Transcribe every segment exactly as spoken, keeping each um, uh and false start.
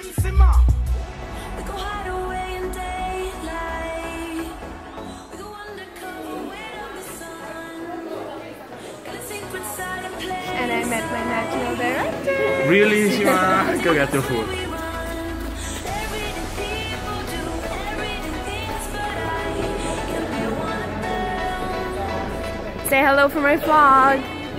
Shimshima. We go hide away in daylight. We go undercover, wait on the sun. Got a secret side of play. And I met my national director. Really, Shima? Go get your food. Say hello for my vlog.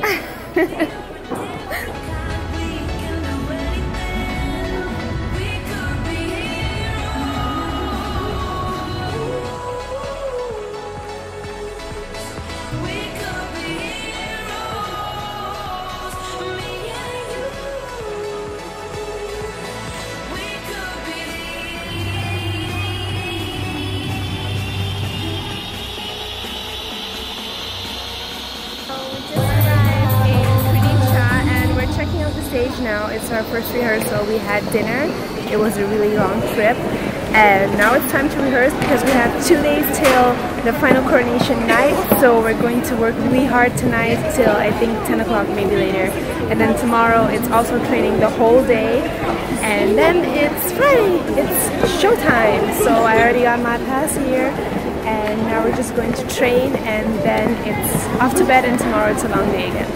Checking out the stage now. It's our first rehearsal. We had dinner. It was a really long trip, and now it's time to rehearse because we have two days till the final coronation night. So we're going to work really hard tonight till I think ten o'clock, maybe later, and then tomorrow it's also training the whole day, and then it's Friday. It's showtime. So I already got my pass here, and now we're just going to train, and then it's off to bed, and tomorrow it's a long day again.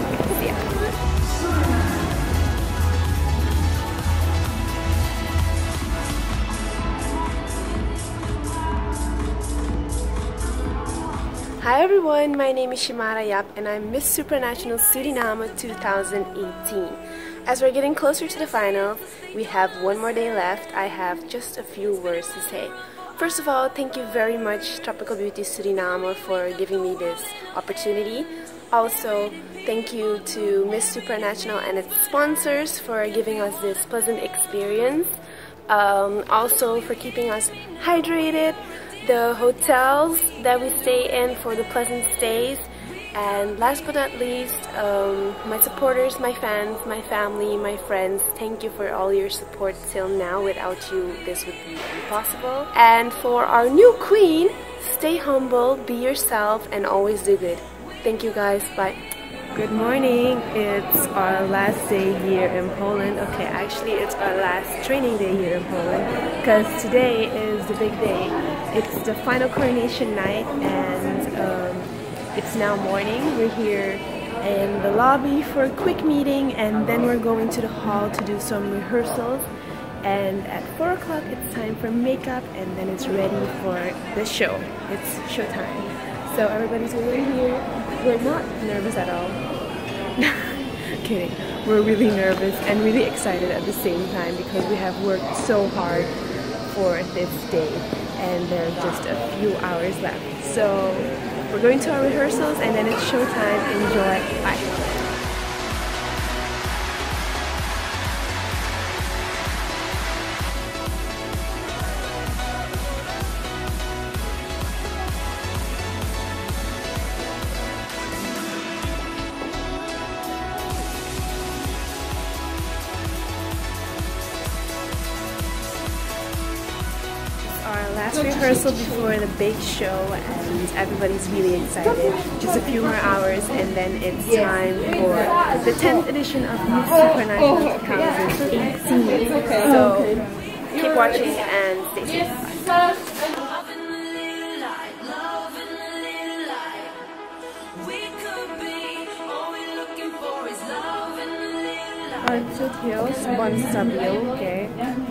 Hi everyone, my name is Shimara Yap and I'm Miss Supranational Suriname two thousand eighteen. As we're getting closer to the finals, we have one more day left. I have just a few words to say. First of all, thank you very much Tropical Beauty Suriname for giving me this opportunity. Also, thank you to Miss Supranational and its sponsors for giving us this pleasant experience. Um, also for keeping us hydrated. The hotels that we stay in for the pleasant stays, and last but not least, um, my supporters, my fans, my family, my friends, thank you for all your support till now. Without you, this would be impossible. And for our new queen, stay humble, be yourself, and always do good. Thank you guys, bye. Good morning, it's our last day here in Poland. Okay, actually it's our last training day here in Poland because today is the big day. It's the final coronation night, and um, it's now morning. We're here in the lobby for a quick meeting, and then we're going to the hall to do some rehearsals, and at four o'clock it's time for makeup, and then it's ready for the show. It's showtime. So everybody's waiting here. We're not nervous at all. Kidding. We're really nervous and really excited at the same time because we have worked so hard for this day, and there are just a few hours left. So we're going to our rehearsals, and then it's showtime. Enjoy. Bye. Our last rehearsal before the big show, and everybody's really excited. Just a few more hours and then it's time for the tenth edition of Miss Supranational two thousand eighteen. So keep watching and stay safe. Bye. Heel, sponsabil, okay.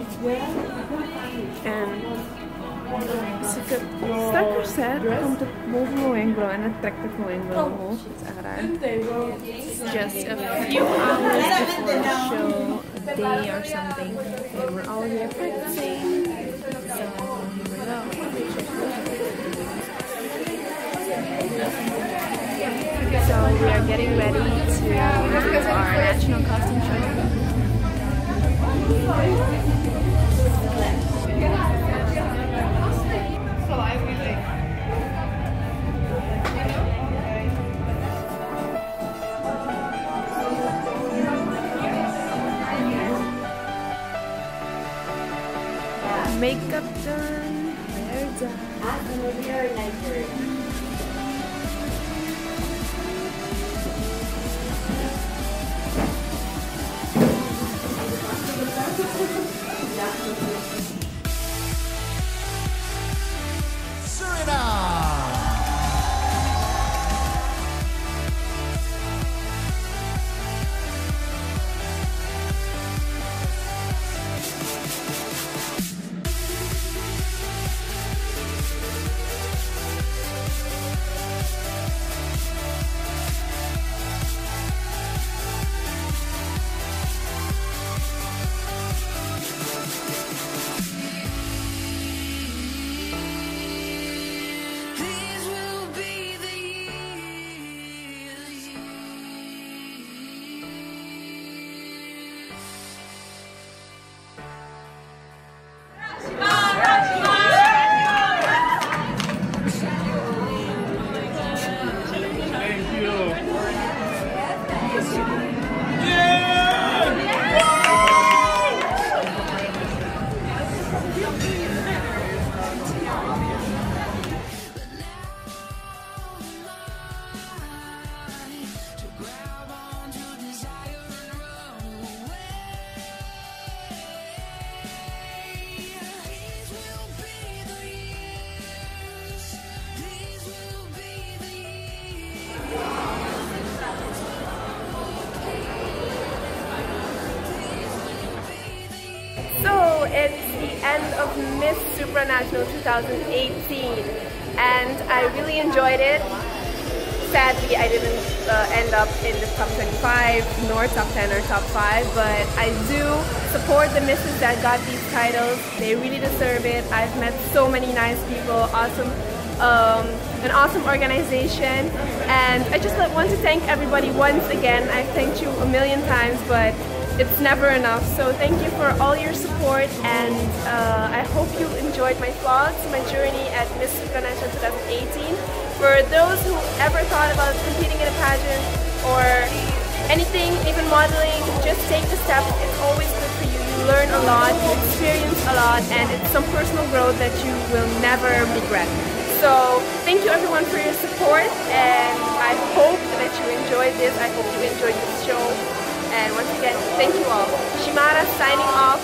En als ik het strakker zet, komt het boven mijn wenkbrauw en het trekt het mijn wenkbrauw omhoog. Dat is echt raar. It's just a few hours before the show, a day or something, and we're all here practicing. So here we go. So we are getting ready to do our national costume show. Makeup done, hair done. Very nice. So it's the end of Miss Supranational two thousand eighteen and I really enjoyed it. Sadly, I didn't uh, end up in the top twenty-five, nor top ten or top five, but I do support the misses that got these titles. They really deserve it. I've met so many nice people, awesome, um, an awesome organization, and I just want to thank everybody once again. I've thanked you a million times, but it's never enough. So thank you for all your support, and uh, I hope you enjoyed my vlogs, my journey at Miss Supranational twenty eighteen. For those who ever thought about competing in a pageant or anything, even modeling, just take the step. It's always good for you. You learn a lot, you experience a lot, and it's some personal growth that you will never regret. So thank you everyone for your support, and I hope that you enjoyed this. I hope you enjoyed this show. And once again, thank you all. Shimara signing off.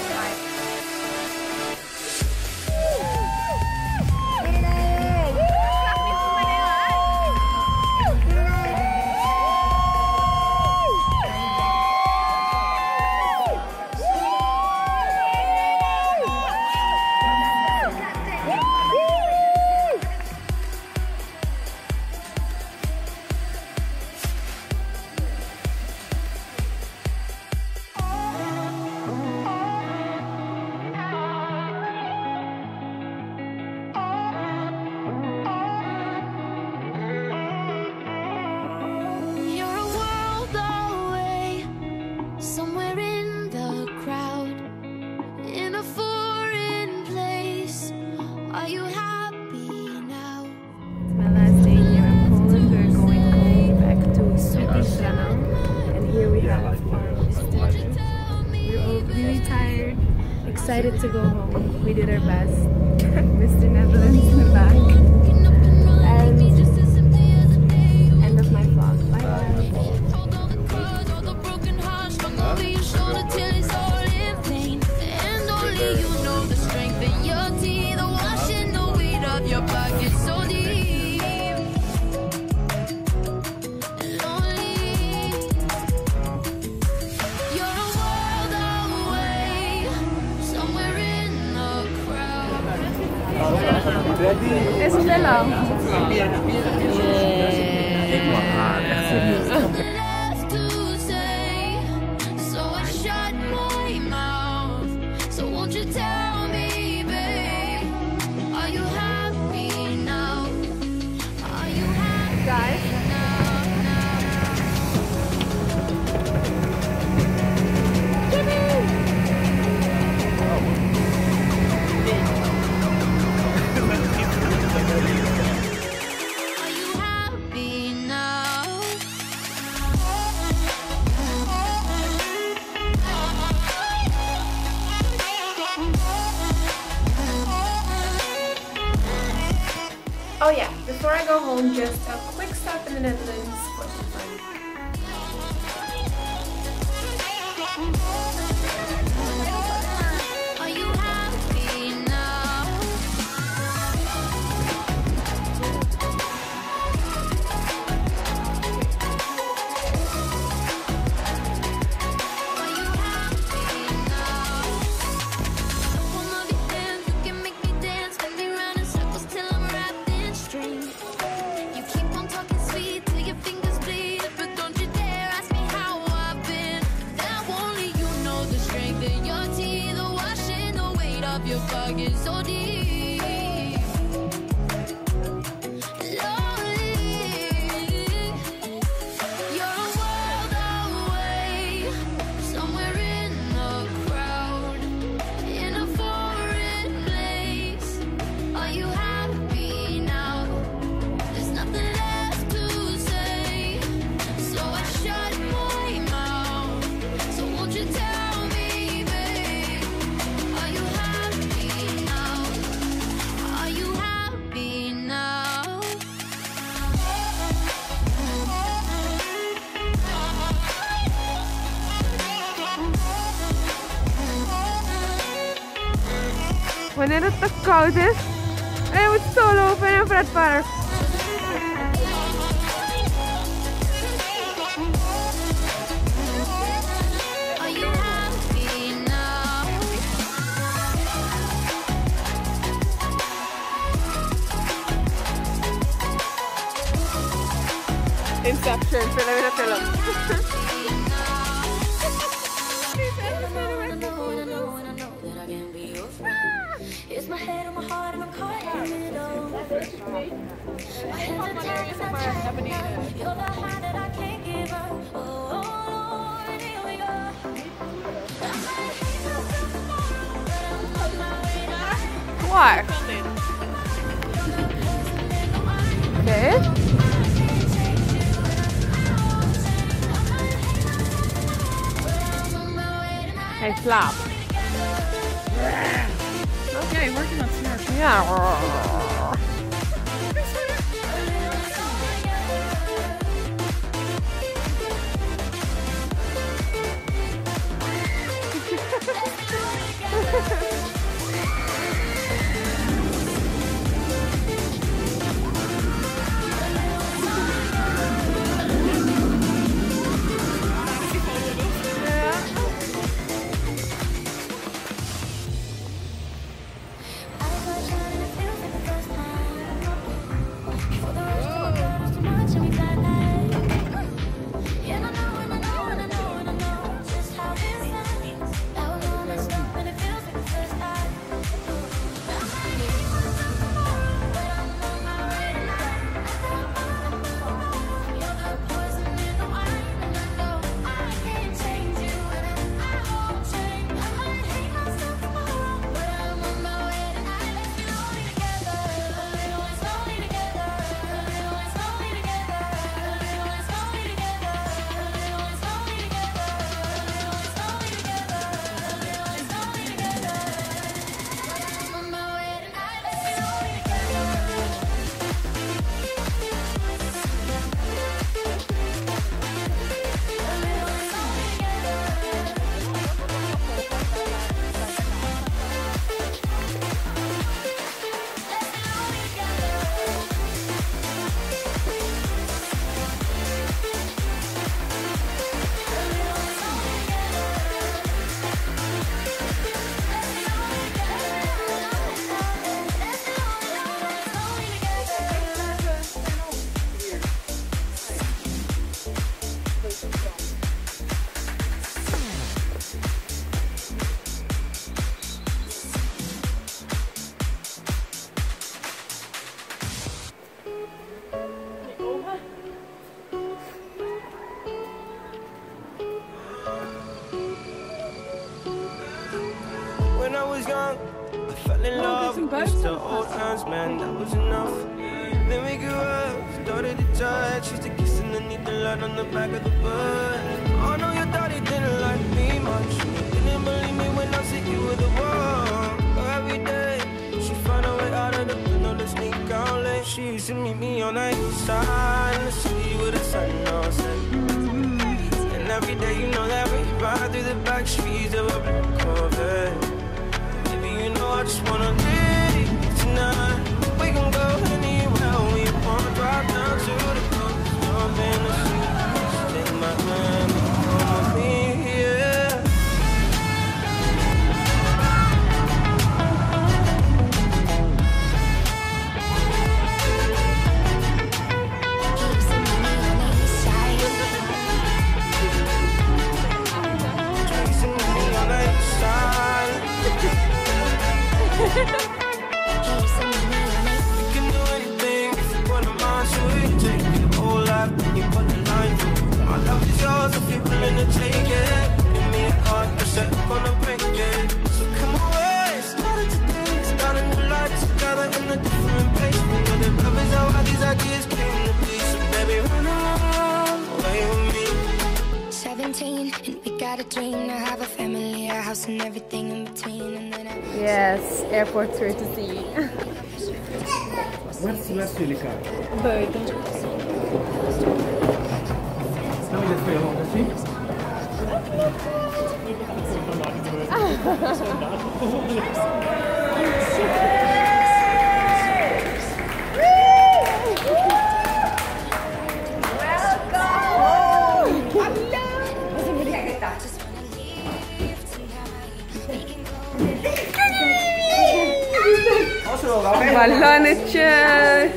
Excited to go home. We did our best. Mister Netherlands in the back. And end of my vlog. Bye Es Shellen. Oh yeah, before I go home, just a quick stop in the Netherlands for some fun. Your fog is so deep, lonely. You're a world away, somewhere in the crowd. Wanneer het te koud is. En je moet zo lopen in een pretpark. Inception, film in een film. It's my head on my heart and I'm caught in the middle. My hands are tied as I try now. You're the high that I can't give up. Oh, oh, Lord, here we go. I might hate myself tomorrow, but I'm on my way now. Waar? Oké. Hij slaapt. Ja, je wordt iemand snurken. Ja. When I was young, I fell in love with Mister Old Times, man, that was enough. Then we grew up, started to touch, used to kiss underneath the light on the back of the bus. I know your daddy didn't like me much, didn't believe me when I said you were the one. Every day, she found a way out of the window to sneak out late. She used to meet me on the east side in the city with the sun on set. And every day, you know that we ride through the back streets of a blue Corvette. You know I just wanna live tonight. We can go anywhere we want. Drive down to the coast, jump in the sea. Take my hand, come with me, yeah. Chasing me on the east side. We can do anything if you put a mind to it. Take your whole life and you put the line through. My love is yours if you're willing to take it. Give me a heart, I said I'm gonna break it. So come away, started today, start a new life together in a different place. We know that love is how all these ideas came to be. So baby, run away with me. seventeen, and we got a dream to have a family, a house and everything in between. And then I Yes, airport's great to see. Where's where's jullie kaart? Buiten. Stel je dit voor je handen zien? Ah. Wala na siya.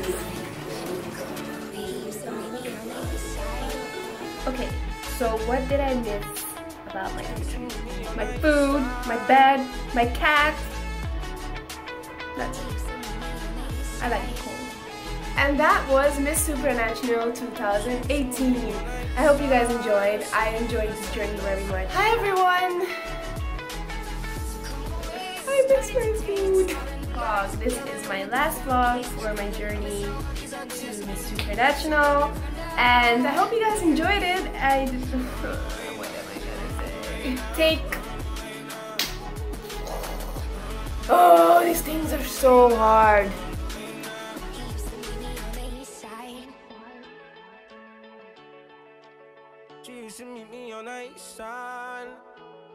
Okay, so what did I miss about my country? My food, my bed, my cat. That's it. I like it cold. And that was Miss Supranational two thousand eighteen. I hope you guys enjoyed. I enjoyed this journey very much. Hi everyone! I miss my food. Vlog. This is my last vlog for my journey to Miss Supranational, and I hope you guys enjoyed it. I what am I gonna say? Take. Oh, these things are so hard. She used to meet me on the east side.